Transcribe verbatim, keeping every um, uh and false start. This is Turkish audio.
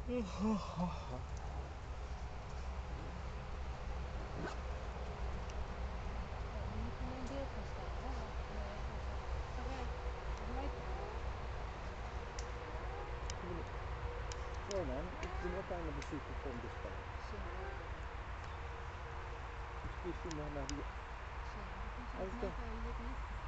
Buono, prima fanno di sito con di sta. Sì. Spesimo na di. Alto.